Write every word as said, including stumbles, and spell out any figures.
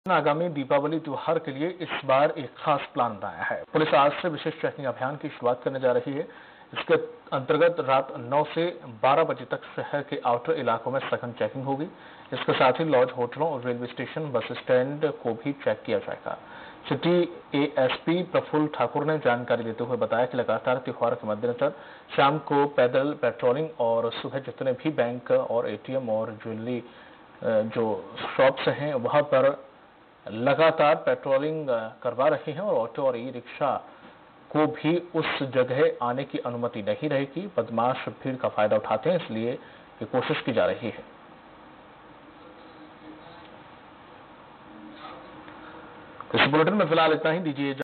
आगामी दीपावली त्योहार के लिए इस बार एक खास प्लान बनाया है। पुलिस आज से विशेष चेकिंग अभियान की शुरुआत करने जा रही है। इसके अंतर्गत रात नौ से बारह बजे तक शहर के आउटर इलाकों में सघन चेकिंग होगी। इसके साथ ही लॉज, होटलों और रेलवे स्टेशन, बस स्टैंड को भी चेक किया जाएगा। सिटी एएसपी प्रफुल्ल ठाकुर ने जानकारी देते हुए बताया कि लगातार त्योहार के मद्देनजर शाम को पैदल पेट्रोलिंग और सुबह जितने भी बैंक और एटीएम और ज्वेलरी जो शॉप्स हैं वहां पर लगातार पेट्रोलिंग करवा रहे हैं और ऑटो और ई रिक्शा को भी उस जगह आने की अनुमति नहीं रहेगी। बदमाश भीड़ का फायदा उठाते हैं, इसलिए ये कोशिश की जा रही है। इस बुलेटिन में फिलहाल इतना ही। दीजिए